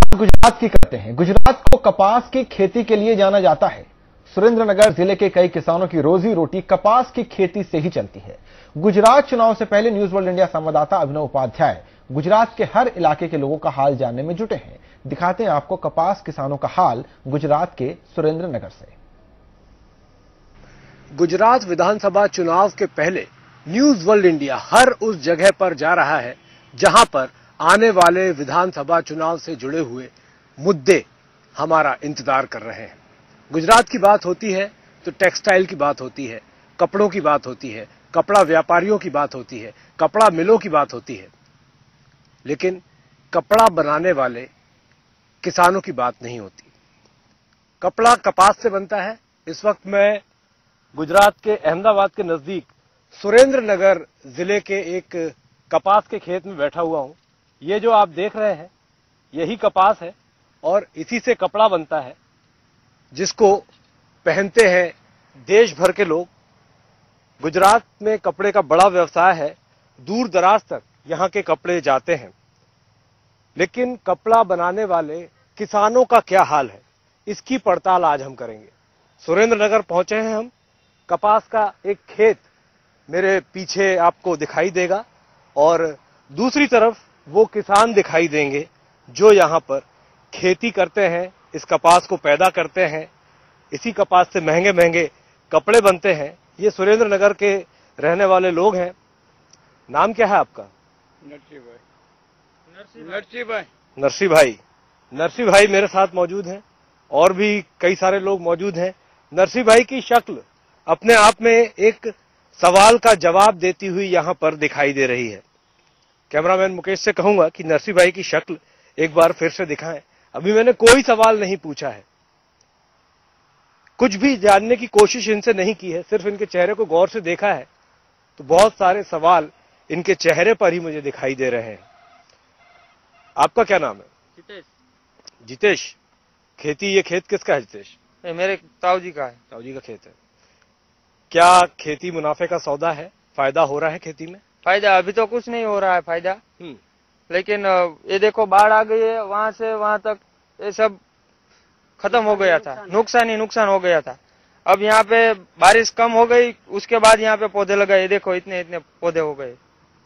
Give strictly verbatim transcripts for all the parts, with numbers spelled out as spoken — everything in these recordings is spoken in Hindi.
गुजरात की करते हैं। गुजरात को कपास की खेती के लिए जाना जाता है। सुरेंद्रनगर जिले के कई किसानों की रोजी रोटी कपास की खेती से ही चलती है। गुजरात चुनाव से पहले न्यूज वर्ल्ड इंडिया संवाददाता अभिनव उपाध्याय गुजरात के हर इलाके के लोगों का हाल जानने में जुटे हैं। दिखाते हैं आपको कपास किसानों का हाल गुजरात के सुरेंद्रनगर से। गुजरात विधानसभा चुनाव के पहले न्यूज वर्ल्ड इंडिया हर उस जगह पर जा रहा है जहां पर आने वाले विधानसभा चुनाव से जुड़े हुए मुद्दे हमारा इंतजार कर रहे हैं। गुजरात की बात होती है तो टेक्सटाइल की बात होती है, कपड़ों की बात होती है, कपड़ा व्यापारियों की बात होती है, कपड़ा मिलों की बात होती है, लेकिन कपड़ा बनाने वाले किसानों की बात नहीं होती। कपड़ा कपास से बनता है। इस वक्त मैं गुजरात के अहमदाबाद के नजदीक सुरेंद्रनगर जिले के एक कपास के खेत में बैठा हुआ हूं। ये जो आप देख रहे हैं यही कपास है और इसी से कपड़ा बनता है जिसको पहनते हैं देश भर के लोग। गुजरात में कपड़े का बड़ा व्यवसाय है, दूर दराज तक यहां के कपड़े जाते हैं। लेकिन कपड़ा बनाने वाले किसानों का क्या हाल है, इसकी पड़ताल आज हम करेंगे। सुरेंद्रनगर पहुंचे हैं हम। कपास का एक खेत मेरे पीछे आपको दिखाई देगा और दूसरी तरफ वो किसान दिखाई देंगे जो यहां पर खेती करते हैं, इस कपास को पैदा करते हैं। इसी कपास से महंगे महंगे कपड़े बनते हैं। ये सुरेंद्रनगर के रहने वाले लोग हैं। नाम क्या है आपका? नरसी भाई। नरसी भाई नरसी भाई नरसी भाई मेरे साथ मौजूद हैं और भी कई सारे लोग मौजूद हैं। नरसी भाई की शक्ल अपने आप में एक सवाल का जवाब देती हुई यहां पर दिखाई दे रही है। कैमरामैन मुकेश से कहूंगा कि नरसी भाई की शक्ल एक बार फिर से दिखाएं। अभी मैंने कोई सवाल नहीं पूछा है, कुछ भी जानने की कोशिश इनसे नहीं की है, सिर्फ इनके चेहरे को गौर से देखा है तो बहुत सारे सवाल इनके चेहरे पर ही मुझे दिखाई दे रहे हैं। आपका क्या नाम है? जितेश। जितेश, खेती ये खेत किसका है जितेश? ये मेरे ताऊ जी का है। ताऊ जी का खेत है। क्या खेती मुनाफे का सौदा है? फायदा हो रहा है खेती में? फायदा अभी तो कुछ नहीं हो रहा है फायदा, लेकिन ये देखो बाढ़ आ गई है, वहां से वहां तक ये सब खत्म हो गया था, नुकसान ही नुकसान हो गया था। अब यहाँ पे बारिश कम हो गई, उसके बाद यहाँ पे पौधे लगाए, देखो इतने इतने पौधे हो गए।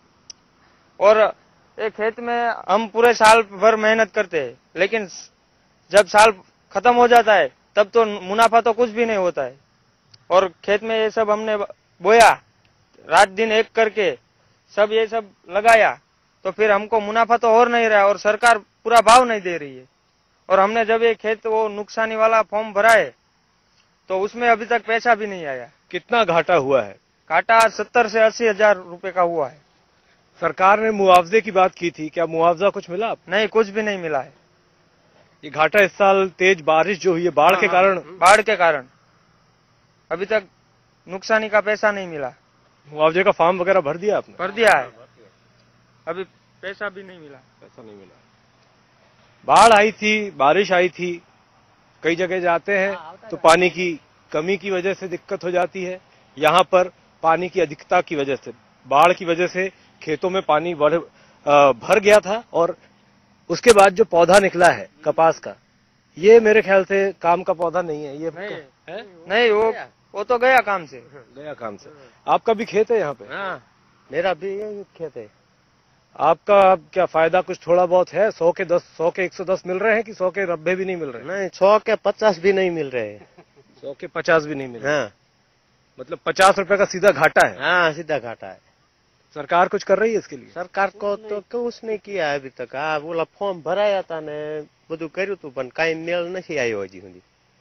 और एक खेत में हम पूरे साल भर मेहनत करते हैं, लेकिन जब साल खत्म हो जाता है तब तो मुनाफा तो कुछ भी नहीं होता है। और खेत में ये सब हमने बोया, रात दिन एक करके सब ये सब लगाया, तो फिर हमको मुनाफा तो हो नहीं रहा और सरकार पूरा भाव नहीं दे रही है। और हमने जब ये खेत वो नुकसानी वाला फॉर्म भरा है तो उसमें अभी तक पैसा भी नहीं आया। कितना घाटा हुआ है? घाटा सत्तर से अस्सी हजार रुपए का हुआ है। सरकार ने मुआवजे की बात की थी, क्या मुआवजा कुछ मिला आप? नहीं, कुछ भी नहीं मिला है। ये घाटा इस साल तेज बारिश जो हुई है बाढ़ के कारण बाढ़ के कारण अभी तक नुकसानी का पैसा नहीं मिला। मुआवजे का फॉर्म वगैरह भर दिया आपने? भर दिया है, अभी पैसा भी नहीं मिला। पैसा नहीं मिला। बाढ़ आई थी, बारिश आई थी, कई जगह जाते हैं तो पानी की कमी की वजह से दिक्कत हो जाती है। यहाँ पर पानी की अधिकता की वजह से, बाढ़ की वजह से खेतों में पानी बढ़ भर गया था और उसके बाद जो पौधा निकला है कपास का, ये मेरे ख्याल से काम का पौधा नहीं है। ये नहीं है? नहीं, वो वो तो गया काम से। गया काम से। आपका भी खेत है यहाँ पे? हाँ, मेरा भी खेत है। आपका क्या फायदा कुछ थोड़ा बहुत है? सौ के दस, सौ के एक सौ दस मिल रहे हैं कि सौ के नब्बे भी नहीं मिल रहे? नहीं, सौ के पचास भी नहीं मिल रहे हैं। सौ के पचास भी नहीं मिल रहे? हाँ। मतलब पचास रुपए का सीधा घाटा है? हाँ, सीधा घाटा है। सरकार कुछ कर रही है इसके लिए? सरकार को तो कुछ नहीं किया है अभी तक। हाँ, बोला फॉर्म भराया था ने બધું કર્યું હતું પણ કાઈ મેળ નથી આવ્યો હજી સુધી।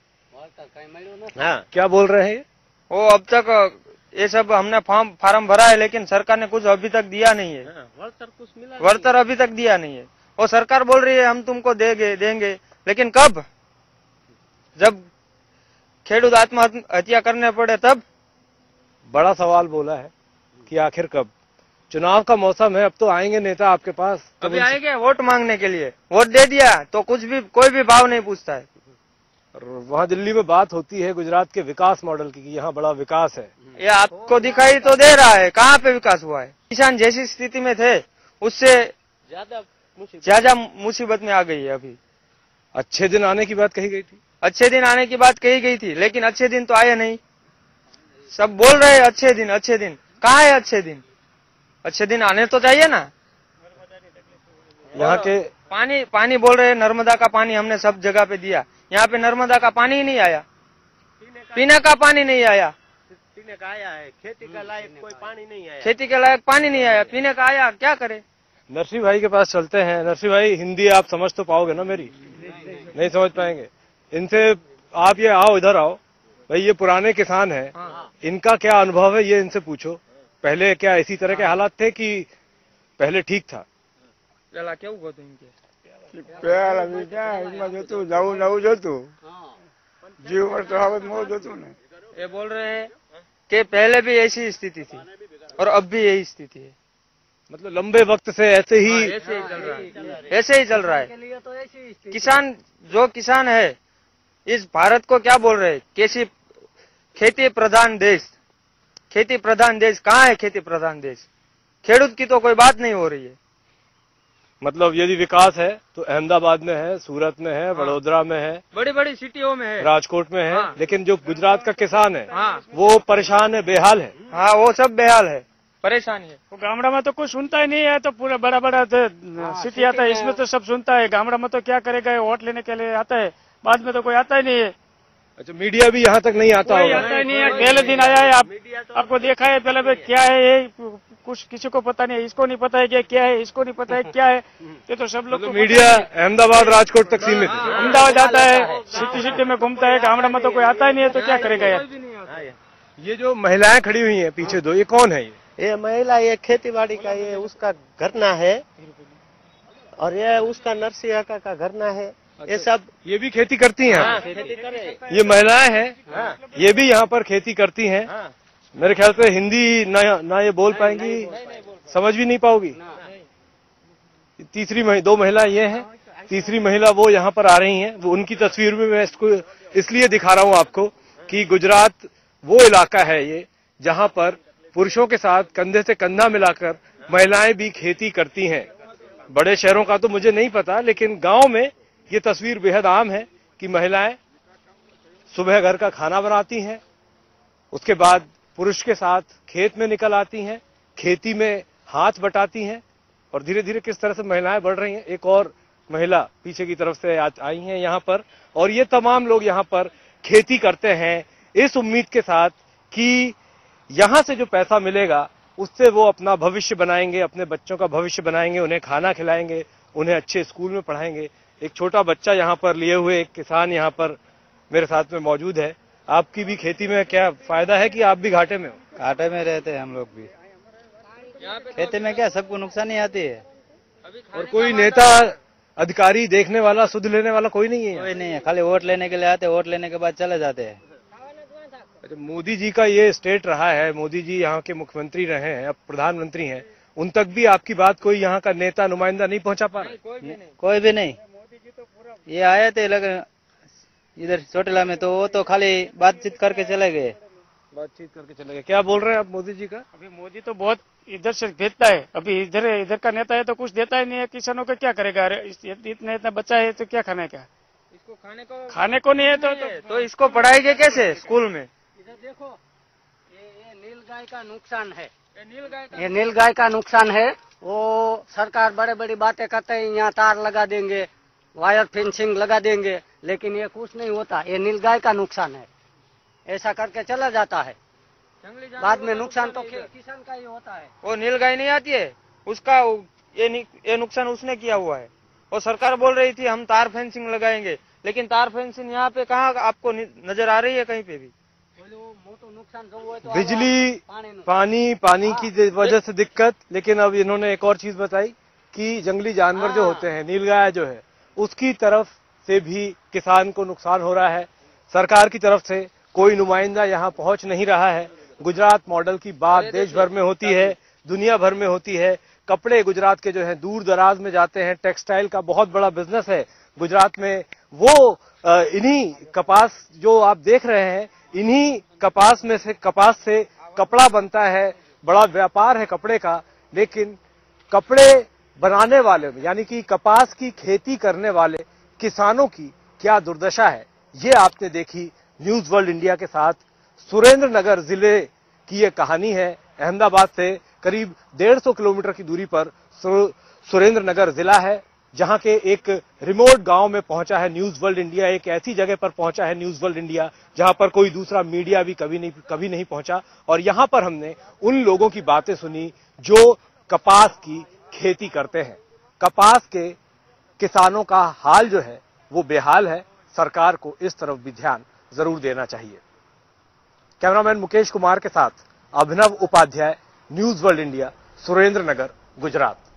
हाँ, क्या बोल रहे हैं? वो अब तक ये सब हमने फॉर्म फार्म भरा है, लेकिन सरकार ने कुछ अभी तक दिया नहीं है। વળતર कुछ मिला वरतर अभी तक दिया नहीं है। वो सरकार बोल रही है हम तुमको देंगे देंगे, लेकिन कब? जब खेडूत आत्महत्या करने पड़े तब। बड़ा सवाल बोला है कि आखिर कब? चुनाव का मौसम है, अब तो आएंगे नेता आपके पास। अभी आएंगे वोट मांगने के लिए, वोट दे दिया तो कुछ भी कोई भी भाव नहीं पूछता है। वहाँ दिल्ली में बात होती है गुजरात के विकास मॉडल की, कि यहाँ बड़ा विकास है। ये आपको दिखाई तो दे रहा है, कहाँ पे विकास हुआ है? किसान जैसी स्थिति में थे उससे ज्यादा मुसीबत में आ गई है अभी। अच्छे दिन आने की बात कही गई थी। अच्छे दिन आने की बात कही गई थी, लेकिन अच्छे दिन तो आए नहीं। सब बोल रहे हैं अच्छे दिन अच्छे दिन, कहाँ है अच्छे दिन? अच्छे दिन आने तो चाहिए ना। यहाँ के पानी पानी बोल रहे हैं, नर्मदा का पानी हमने सब जगह पे दिया, यहाँ पे नर्मदा का पानी ही नहीं आया, पीने का पानी नहीं आया। पीने का आया है, खेती का लायक कोई पानी नहीं आया। खेती के लायक पानी नहीं आया, पीने का आया, क्या करे? नरसिंह भाई के पास चलते हैं। नरसिंह भाई, हिंदी आप समझ तो पाओगे ना मेरी? नहीं समझ पाएंगे। इनसे आप ये आओ, इधर आओ भाई, ये पुराने किसान हैं, इनका क्या अनुभव है ये इनसे पूछो। पहले क्या इसी तरह के हालात थे कि पहले ठीक था? પેલા કેવું હતું ઇનકે? પેલા બીજા એમાં જોતું નવું નવું જોતું જીવ પર તો હવે મોજ જોતું ને। ये बोल रहे हैं कि पहले भी ऐसी स्थिति थी और अब भी यही स्थिति है। मतलब लंबे वक्त से ऐसे ही ऐसे ही चल रहा है, ऐसे ही चल रहा है। किसान जो किसान है इस भारत को क्या बोल रहे हैं? कृषि खेती प्रधान देश, खेती प्रधान देश कहाँ है? खेती प्रधान देश, खेडूत की तो कोई बात नहीं हो रही है। मतलब यदि विकास है तो अहमदाबाद में है, सूरत में है, वडोदरा में है, बड़ी बड़ी सिटियों में है, राजकोट में है, हाँ। लेकिन जो गुजरात का किसान है हाँ। वो परेशान है, बेहाल है। हाँ, वो सब बेहाल है, परेशानी है। वो गामड़ा में तो कुछ सुनता ही नहीं है, तो पूरा बड़ा बड़ा सिटी आता है, इसमें तो सब सुनता है। गामड़ा में तो क्या करेगा, वोट लेने के लिए आता है, बाद में तो कोई आता ही नहीं है। अच्छा, मीडिया भी यहाँ तक नहीं आता कोई होगा? आता ही नहीं है। पहले दिन आया है, आप आपको देखा है पहले में क्या है ये, कुछ किसी को पता नहीं है, इसको नहीं पता है कि क्या है, इसको नहीं पता है क्या है, ये तो सब लोग मतलब मीडिया अहमदाबाद राजकोट तक सीमित है। अहमदाबाद आता है, सिटी सिटी में घूमता है, गामड़ा में तो कोई आता ही नहीं है, तो क्या करेगा यार। ये जो महिलाएं खड़ी हुई हैं पीछे दो, ये कौन है? ये ये महिला, ये खेती बाड़ी का, ये उसका घरना है और ये उसका नरसिंह का, का घरना है। ये सब ये भी खेती करती हैं? हाँ, खेती करे। ये महिलाएं हैं, हाँ। ये भी यहाँ पर खेती करती हैं। हाँ। मेरे ख्याल से हिंदी ना ना ये बोल पाएंगी, समझ भी नहीं पाओगी। तीसरी महि, दो महिला ये हैं, तीसरी महिला वो यहाँ पर आ रही हैं। वो उनकी तस्वीर में मैं इसको इसलिए दिखा रहा हूँ आपको कि गुजरात वो इलाका है ये जहाँ पर पुरुषों के साथ कंधे से कंधा मिलाकर महिलाएं भी खेती करती हैं। बड़े शहरों का तो मुझे नहीं पता, लेकिन गांव में ये तस्वीर बेहद आम है कि महिलाएं सुबह घर का खाना बनाती हैं, उसके बाद पुरुष के साथ खेत में निकल आती हैं, खेती में हाथ बटाती हैं, और धीरे धीरे किस तरह से महिलाएं बढ़ रही हैं। एक और महिला पीछे की तरफ से आई हैं यहाँ पर, और ये तमाम लोग यहाँ पर खेती करते हैं इस उम्मीद के साथ कि यहाँ से जो पैसा मिलेगा उससे वो अपना भविष्य बनाएंगे, अपने बच्चों का भविष्य बनाएंगे, उन्हें खाना खिलाएंगे, उन्हें अच्छे स्कूल में पढ़ाएंगे। एक छोटा बच्चा यहाँ पर लिए हुए एक किसान यहाँ पर मेरे साथ में मौजूद है। आपकी भी खेती में क्या फायदा है कि आप भी घाटे में हो? घाटे में रहते हैं हम लोग भी। खेती में क्या सबको नुकसान ही आती है। और कोई नेता अधिकारी देखने वाला, सुध लेने वाला कोई नहीं है? कोई नहीं है, खाली वोट लेने के लिए आते, वोट लेने के बाद चले जाते हैं। अच्छा, मोदी जी का ये स्टेट रहा है, मोदी जी यहाँ के मुख्यमंत्री रहे हैं, अब प्रधानमंत्री हैं, उन तक भी आपकी बात कोई यहाँ का नेता नुमाइंदा नहीं पहुँचा पा रहा? कोई भी नहीं। ये आए थे लग इधर चोटिला में, तो वो तो खाली बातचीत करके चले गए। बातचीत करके चले गए। क्या बोल रहे हैं आप मोदी जी का? अभी मोदी तो बहुत इधर से भेजता है, अभी इधर इधर का नेता है तो कुछ देता ही नहीं है। किसानों का क्या करेगा? अरे इतने इतना बच्चा है तो क्या खाने का? इसको खाने को खाने को नहीं है तो तो, तो इसको पढ़ाएंगे कैसे स्कूल में? इधर देखो, ये ये नीलगाय का नुकसान है, ये नीलगाय का ये नीलगाय का नुकसान है। वो सरकार बड़े बड़ी बातें करते हैं, यहाँ तार लगा देंगे, वायर फेंसिंग लगा देंगे, लेकिन ये कुछ नहीं होता। ये नीलगाय का नुकसान है, ऐसा करके चला जाता है, बाद में नुकसान तो किसान का ही होता है। वो नीलगाय नहीं आती है, उसका ये ये नुकसान उसने किया हुआ है। और सरकार बोल रही थी हम तार फेंसिंग लगाएंगे, लेकिन तार फेंसिंग यहाँ पे कहाँ आपको नजर आ रही है कहीं पे भी? नुकसान जो हुआ तो बिजली, पानी, पानी की वजह से दिक्कत। लेकिन अब इन्होंने एक और चीज बताई कि जंगली जानवर जो होते हैं, नीलगाय जो है, उसकी तरफ से भी किसान को नुकसान हो रहा है। सरकार की तरफ से कोई नुमाइंदा यहाँ पहुंच नहीं रहा है। गुजरात मॉडल की बात देश भर में होती है, दुनिया भर में होती है। कपड़े गुजरात के जो है दूर दराज में जाते हैं, टेक्सटाइल का बहुत बड़ा बिजनेस है गुजरात में। वो इन्हीं कपास जो आप देख रहे हैं, इन्हीं कपास में से कपास से कपड़ा बनता है, बड़ा व्यापार है कपड़े का। लेकिन कपड़े बनाने वाले यानी कि कपास की खेती करने वाले किसानों की क्या दुर्दशा है, ये आपने देखी न्यूज वर्ल्ड इंडिया के साथ। सुरेंद्र नगर जिले की ये कहानी है। अहमदाबाद से करीब डेढ़ सौ किलोमीटर की दूरी पर सुरेंद्र नगर जिला है, जहां के एक रिमोट गांव में पहुंचा है न्यूज वर्ल्ड इंडिया। एक ऐसी जगह पर पहुंचा है न्यूज वर्ल्ड इंडिया जहां पर कोई दूसरा मीडिया भी कभी नहीं कभी नहीं पहुंचा। और यहां पर हमने उन लोगों की बातें सुनी जो कपास की खेती करते हैं। कपास के किसानों का हाल जो है वो बेहाल है। सरकार को इस तरफ भी ध्यान जरूर देना चाहिए। कैमरामैन मुकेश कुमार के साथ Abhinav Upadhyay, news world India, Surendranagar, Gujarat.